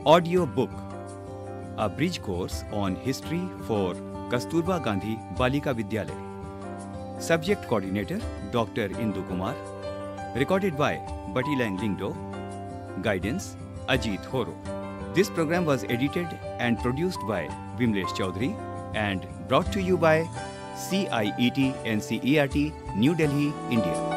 Audio book, a bridge course on history for Kasturba Gandhi Balika Vidyalaya. Subject coordinator Dr. Indu Kumar. Recorded by Bati Lang Lingdo. Guidance Ajit Horo. This program was edited and produced by Vimlesh Chaudhary and brought to you by CIET NCERT, New Delhi, India.